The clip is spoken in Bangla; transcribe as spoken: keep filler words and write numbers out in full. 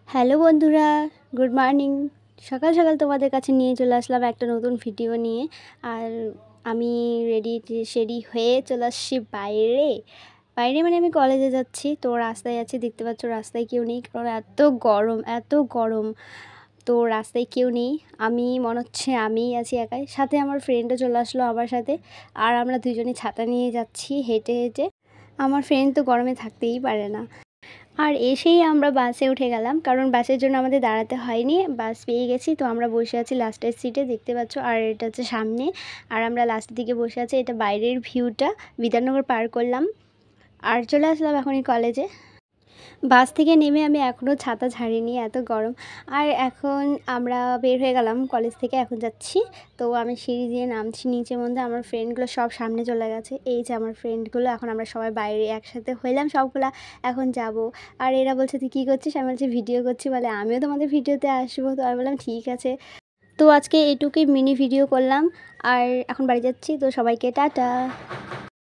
হ্যালো বন্ধুরা, গুড মর্নিং। সকাল সকাল তোমাদের কাছে নিয়ে চলে আসলাম একটা নতুন ভিডিও নিয়ে। আর আমি রেডি শেডি হয়ে চলে আসছি বাইরে বাইরে মানে আমি কলেজে যাচ্ছি। তো রাস্তায় আছি, দেখতে পাচ্ছ রাস্তায় কেউ নেই, কারণ এত গরম এত গরম তো রাস্তায় কেউ নেই। আমি মনে হচ্ছে আমিই আছি একাই, সাথে আমার ফ্রেন্ডও চলে আসলো আমার সাথে। আর আমরা দুজনে ছাতা নিয়ে যাচ্ছি হেঁটে হেঁটে। আমার ফ্রেন্ড তো গরমে থাকতেই পারে না। আর এসেই আমরা বাসে উঠে গেলাম, কারণ বাসের জন্য আমাদের দাঁড়াতে হয়নি, বাস পেয়ে গেছি। তো আমরা বসে আছি লাস্টের সিটে, দেখতে পাচ্ছ। আর এটা হচ্ছে সামনে, আর আমরা লাস্টের দিকে বসে আছি। এটা বাইরের ভিউটা। বিধাননগর পার করলাম আর চলে আসলাম এখনই কলেজে। বাস থেকে নেমে আমি এখনও ছাতা ছাড়িনি, এত গরম। আর এখন আমরা বের হয়ে গেলাম কলেজ থেকে, এখন যাচ্ছি। তো আমি সিঁড়ি দিয়ে নামছি নিচের মধ্যে, আমার ফ্রেন্ডগুলো সব সামনে চলে গেছে। এই যে আমার ফ্রেন্ডগুলো, এখন আমরা সবাই বাইরে একসাথে হইলাম সবগুলা, এখন যাব। আর এরা বলছে তুই কী করছিস, আমি বলছি ভিডিও করছি, বলে আমিও তোমাদের ভিডিওতে আসবো। তো আমি বললাম ঠিক আছে। তো আজকে এইটুকুই মিনি ভিডিও করলাম, আর এখন বাড়ি যাচ্ছি। তো সবাইকে টাটা।